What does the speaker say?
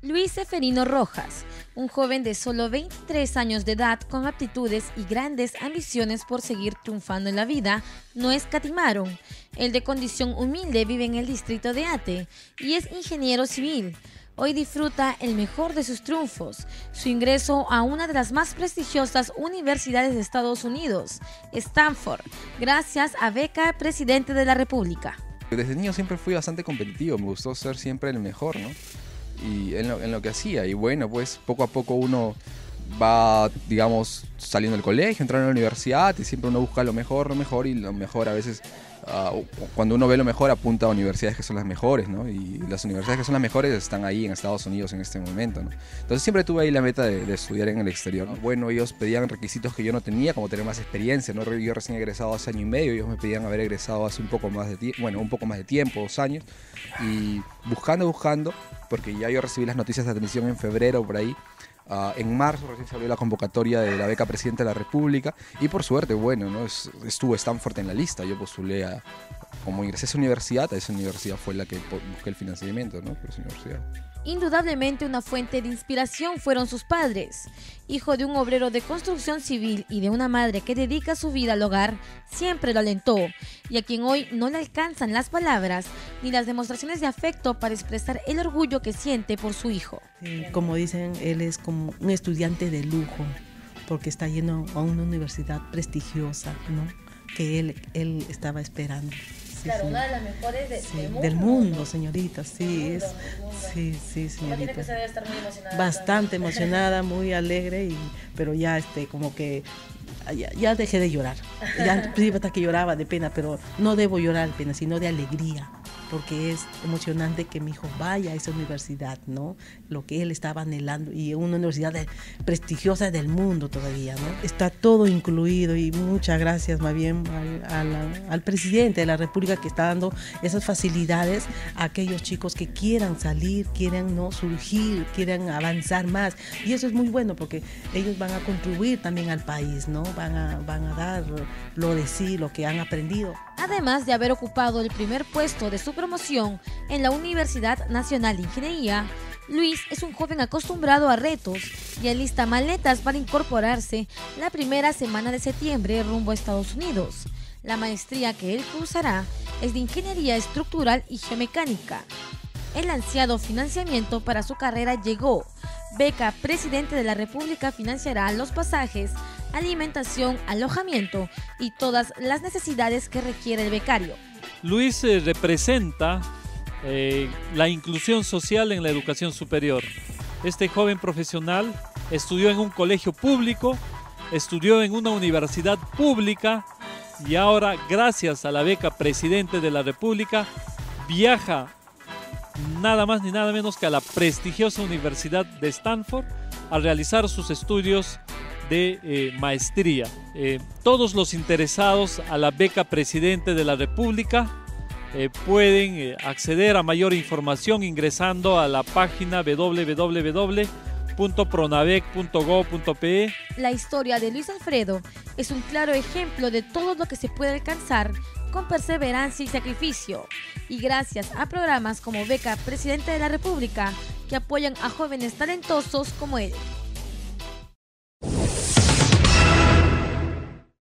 Luis Seferino Rojas, un joven de solo 23 años de edad con aptitudes y grandes ambiciones por seguir triunfando en la vida, no escatimaron. El de condición humilde vive en el distrito de Ate y es ingeniero civil. Hoy disfruta el mejor de sus triunfos, su ingreso a una de las más prestigiosas universidades de Estados Unidos, Stanford, gracias a beca Presidente de la República. Desde niño siempre fui bastante competitivo, me gustó ser siempre el mejor, ¿no? Y en lo que hacía, y bueno, pues poco a poco uno va, digamos, saliendo del colegio, entrando a la universidad y siempre uno busca lo mejor y lo mejor a veces, cuando uno ve lo mejor apunta a universidades que son las mejores, ¿no? Y las universidades que son las mejores están ahí en Estados Unidos en este momento, ¿no? Entonces siempre tuve ahí la meta de estudiar en el exterior, ¿no? Bueno, ellos pedían requisitos que yo no tenía, como tener más experiencia, ¿no? Yo recién egresado hace año y medio, ellos me pedían haber egresado hace un poco más de tiempo, 2 años, y buscando, porque ya yo recibí las noticias de admisión en febrero por ahí. En marzo recién se abrió la convocatoria de la beca Presidente de la República y por suerte, bueno, ¿no? Estuvo Stanford en la lista. Yo postulé como ingresé a esa universidad fue la que busqué el financiamiento, ¿no? Por esa universidad. Indudablemente una fuente de inspiración fueron sus padres. Hijo de un obrero de construcción civil y de una madre que dedica su vida al hogar, siempre lo alentó, y a quien hoy no le alcanzan las palabras ni las demostraciones de afecto para expresar el orgullo que siente por su hijo. Como dicen, él es como un estudiante de lujo, porque está yendo a una universidad prestigiosa, ¿no? Que él estaba esperando. Claro, sí. Una de las mejores del mundo, señorita, sí, sí, señorita. Imagino que se debe estar muy emocionada. Bastante emocionada, muy alegre, pero ya como que ya dejé de llorar. Ya al principio hasta que lloraba de pena, pero no debo llorar de pena, sino de alegría, porque es emocionante que mi hijo vaya a esa universidad, ¿no? Lo que él estaba anhelando, y una universidad prestigiosa del mundo todavía, ¿no? Está todo incluido, y muchas gracias más bien al presidente de la República, que está dando esas facilidades a aquellos chicos que quieran salir, quieran, ¿no?, surgir, quieran avanzar más, y eso es muy bueno porque ellos van a contribuir también al país, ¿no? Van a dar lo de sí, lo que han aprendido. Además de haber ocupado el primer puesto de su promoción en la Universidad Nacional de Ingeniería, Luis es un joven acostumbrado a retos y alista maletas para incorporarse la primera semana de septiembre rumbo a Estados Unidos. La maestría que él cursará es de Ingeniería Estructural y Geomecánica. El ansiado financiamiento para su carrera llegó. Beca Presidente de la República financiará los pasajes, alimentación, alojamiento y todas las necesidades que requiere el becario. Luis representa la inclusión social en la educación superior. Este joven profesional estudió en un colegio público, estudió en una universidad pública y ahora, gracias a la beca Presidente de la República, viaja nada más ni nada menos que a la prestigiosa Universidad de Stanford a realizar sus estudios de maestría. Todos los interesados a la beca Presidente de la República pueden acceder a mayor información ingresando a la página www.pronavec.gov.pe. La historia de Luis Alfredo es un claro ejemplo de todo lo que se puede alcanzar con perseverancia y sacrificio, y gracias a programas como Beca Presidente de la República que apoyan a jóvenes talentosos como él.